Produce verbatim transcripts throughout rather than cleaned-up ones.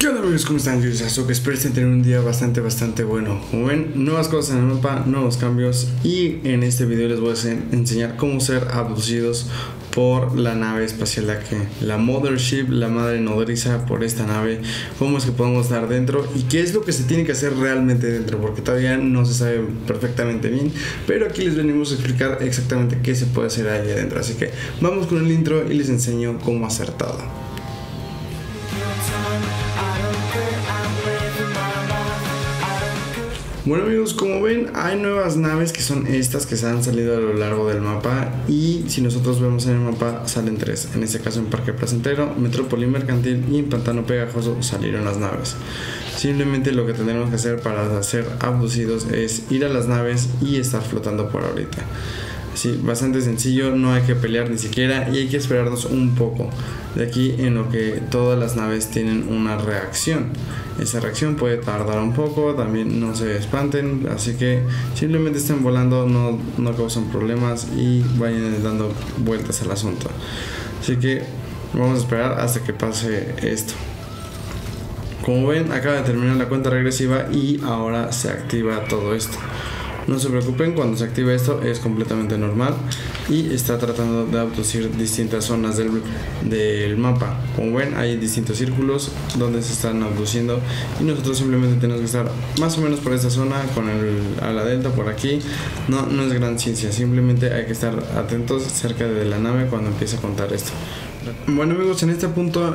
onda amigos? ¿Cómo están? Yo soy Sasuke, espero que tener un día bastante bastante bueno. Como ven, nuevas cosas en el mapa, nuevos cambios, y en este video les voy a enseñar cómo ser abducidos por la nave espacial de aquí, la Mothership, la madre nodriza por esta nave, cómo es que podemos estar dentro y qué es lo que se tiene que hacer realmente dentro, porque todavía no se sabe perfectamente bien, pero aquí les venimos a explicar exactamente qué se puede hacer ahí adentro. Así que vamos con el intro y les enseño cómo hacer todo. Bueno amigos, como ven, hay nuevas naves que son estas que se han salido a lo largo del mapa, y si nosotros vemos en el mapa salen tres. En este caso en Parque Placentero, Metrópoli Mercantil y en Pantano Pegajoso salieron las naves. Simplemente lo que tendremos que hacer para ser abducidos es ir a las naves y estar flotando por ahorita. Sí, bastante sencillo, no hay que pelear ni siquiera, y hay que esperarnos un poco de aquí en lo que todas las naves tienen una reacción. Esa reacción puede tardar un poco, también no se espanten, así que simplemente estén volando, no, no causan problemas y vayan dando vueltas al asunto. Así que vamos a esperar hasta que pase esto. Como ven, acaba de terminar la cuenta regresiva y ahora se activa todo esto. No se preocupen, cuando se activa esto es completamente normal y está tratando de abducir distintas zonas del, del mapa. Como ven, hay distintos círculos donde se están abduciendo y nosotros simplemente tenemos que estar más o menos por esta zona con el, a la delta por aquí. No, no es gran ciencia, simplemente hay que estar atentos cerca de la nave cuando empiece a contar esto. Bueno amigos, en este punto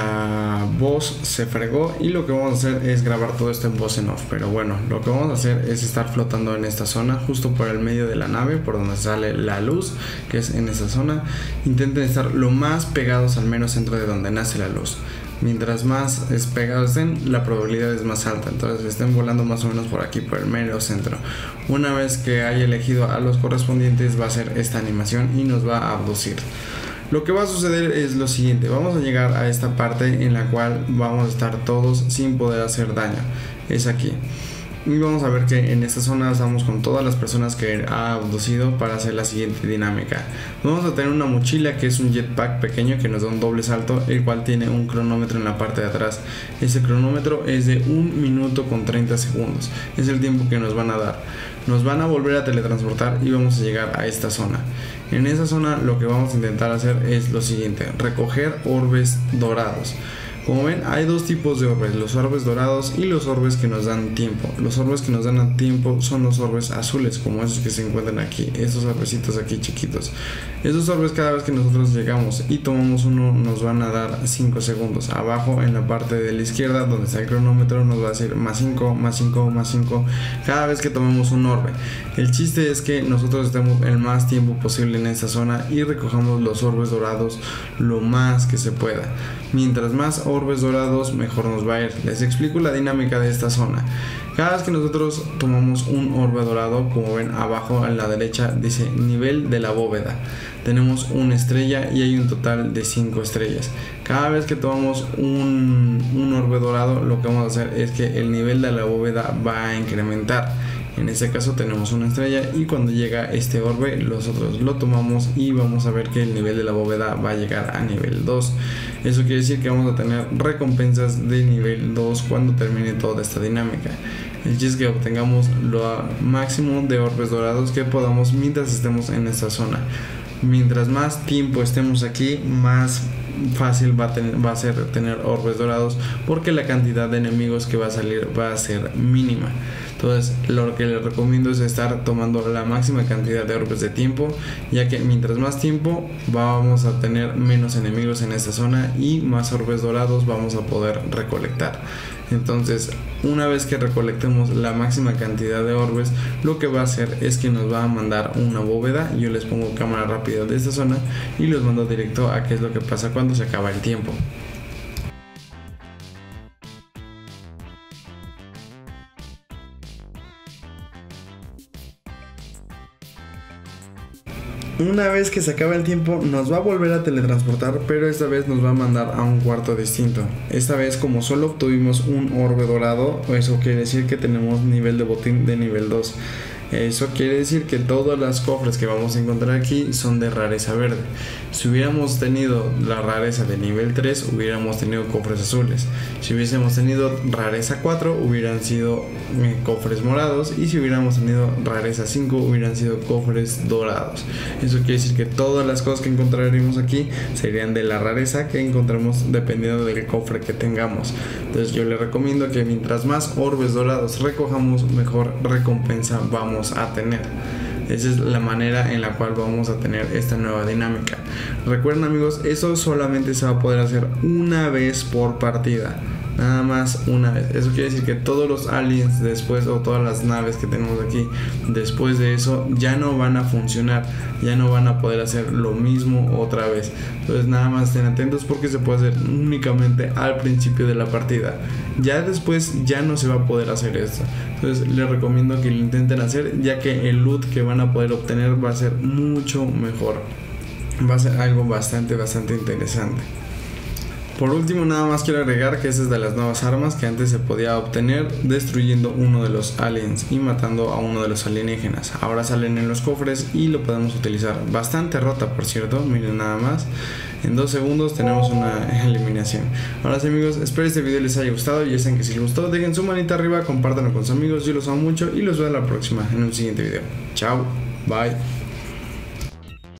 la voz se fregó y lo que vamos a hacer es grabar todo esto en voz en off. Pero bueno, lo que vamos a hacer es estar flotando en esta zona, justo por el medio de la nave, por donde sale la luz, que es en esa zona. Intenten estar lo más pegados al menos centro de donde nace la luz. Mientras más pegados estén, la probabilidad es más alta. Entonces estén volando más o menos por aquí, por el mero centro. Una vez que haya elegido a los correspondientes, va a hacer esta animación y nos va a abducir. Lo que va a suceder es lo siguiente: vamos a llegar a esta parte en la cual vamos a estar todos sin poder hacer daño. Es aquí. Y vamos a ver que en esta zona estamos con todas las personas que ha abducido para hacer la siguiente dinámica. Vamos a tener una mochila que es un jetpack pequeño que nos da un doble salto, el cual tiene un cronómetro en la parte de atrás. Ese cronómetro es de un minuto con treinta segundos. Es el tiempo que nos van a dar. Nos van a volver a teletransportar y vamos a llegar a esta zona. En esa zona lo que vamos a intentar hacer es lo siguiente: recoger orbes dorados. Como ven, hay dos tipos de orbes: los orbes dorados y los orbes que nos dan tiempo. Los orbes que nos dan tiempo son los orbes azules, como esos que se encuentran aquí, estos orbecitos aquí chiquitos. Esos orbes, cada vez que nosotros llegamos y tomamos uno, nos van a dar cinco segundos. Abajo en la parte de la izquierda, donde está el cronómetro, nos va a decir más cinco, más cinco, más cinco cada vez que tomemos un orbe. El chiste es que nosotros estemos el más tiempo posible en esta zona y recojamos los orbes dorados lo más que se pueda. Mientras más orbes dorados, mejor nos va a ir. Les explico la dinámica de esta zona. Cada vez que nosotros tomamos un orbe dorado, como ven abajo a la derecha dice nivel de la bóveda, tenemos una estrella y hay un total de cinco estrellas. Cada vez que tomamos un, un orbe dorado, lo que vamos a hacer es que el nivel de la bóveda va a incrementar. En este caso tenemos una estrella y cuando llega este orbe nosotros lo tomamos y vamos a ver que el nivel de la bóveda va a llegar a nivel dos. Eso quiere decir que vamos a tener recompensas de nivel dos cuando termine toda esta dinámica. El chiste es que obtengamos lo máximo de orbes dorados que podamos mientras estemos en esta zona. Mientras más tiempo estemos aquí, más fácil va a, tener, va a ser tener orbes dorados, porque la cantidad de enemigos que va a salir va a ser mínima. Entonces lo que les recomiendo es estar tomando la máxima cantidad de orbes de tiempo, ya que mientras más tiempo vamos a tener menos enemigos en esta zona y más orbes dorados vamos a poder recolectar. Entonces una vez que recolectemos la máxima cantidad de orbes, lo que va a hacer es que nos va a mandar una bóveda. Yo les pongo cámara rápida de esta zona y los mando directo a qué es lo que pasa cuando se acaba el tiempo. Una vez que se acaba el tiempo, nos va a volver a teletransportar, pero esta vez nos va a mandar a un cuarto distinto. Esta vez, como solo obtuvimos un orbe dorado, eso quiere decir que tenemos nivel de botín de nivel dos. Eso quiere decir que todas las cofres que vamos a encontrar aquí son de rareza verde. Si hubiéramos tenido la rareza de nivel tres, hubiéramos tenido cofres azules. Si hubiésemos tenido rareza cuatro, hubieran sido eh, cofres morados. Y si hubiéramos tenido rareza cinco, hubieran sido cofres dorados. Eso quiere decir que todas las cosas que encontraremos aquí serían de la rareza que encontremos dependiendo del cofre que tengamos. Entonces yo les recomiendo que mientras más orbes dorados recojamos, mejor recompensa vamos a tener. Esa es la manera en la cual vamos a tener esta nueva dinámica. Recuerden, amigos, eso solamente se va a poder hacer una vez por partida. Nada más una vez. Eso quiere decir que todos los aliens después, o todas las naves que tenemos aquí después de eso, ya no van a funcionar. Ya no van a poder hacer lo mismo otra vez. Entonces nada más estén atentos, porque se puede hacer únicamente al principio de la partida. Ya después ya no se va a poder hacer esto. Entonces les recomiendo que lo intenten hacer, ya que el loot que van a poder obtener va a ser mucho mejor. Va a ser algo bastante bastante interesante. Por último, nada más quiero agregar que esta es de las nuevas armas que antes se podía obtener destruyendo uno de los aliens y matando a uno de los alienígenas. Ahora salen en los cofres y lo podemos utilizar. Bastante rota, por cierto, miren nada más. En dos segundos tenemos una eliminación. Ahora sí, amigos, espero este video les haya gustado. Y ya saben que si les gustó, dejen su manita arriba, compártanlo con sus amigos. Yo los amo mucho y los veo en la próxima en un siguiente video. Chao, bye.